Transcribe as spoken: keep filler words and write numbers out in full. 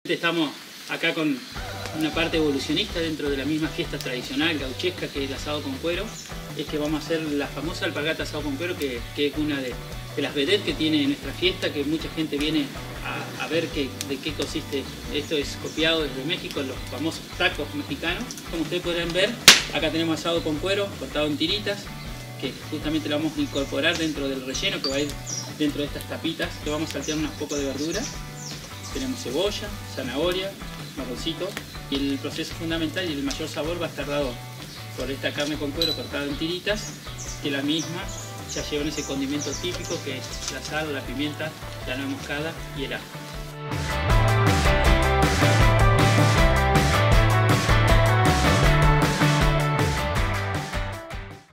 Estamos acá con una parte evolucionista dentro de la misma fiesta tradicional gauchesca que es el asado con cuero. Es que vamos a hacer la famosa alpargata asado con cuero, que, que es una de, de las vedettes que tiene nuestra fiesta, que mucha gente viene a, a ver que, de qué consiste. Esto es copiado desde México, los famosos tacos mexicanos. Como ustedes podrán ver, acá tenemos asado con cuero cortado en tiritas, que justamente lo vamos a incorporar dentro del relleno que va a ir dentro de estas tapitas, que vamos a saltear unos pocos de verdura. Tenemos cebolla, zanahoria, marroncito, y el proceso fundamental y el mayor sabor va a estar dado por esta carne con cuero cortada en tiritas, que la misma ya lleva ese condimento típico que es la sal, la pimienta, la nuez moscada y el ajo.